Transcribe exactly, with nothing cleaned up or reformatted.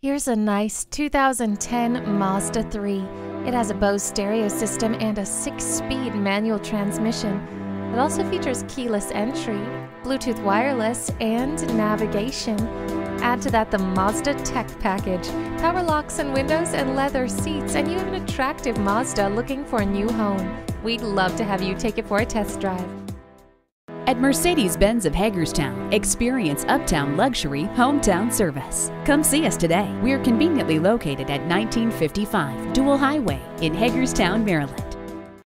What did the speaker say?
Here's a nice two thousand ten Mazda three. It has a Bose stereo system and a six-speed manual transmission. It also features keyless entry, Bluetooth wireless, and navigation. Add to that the Mazda Tech package, power locks and windows and leather seats, and you have an attractive Mazda looking for a new home. We'd love to have you take it for a test drive. At Mercedes-Benz of Hagerstown, experience uptown luxury, hometown service. Come see us today. We are conveniently located at nineteen fifty-five Dual Highway in Hagerstown, Maryland.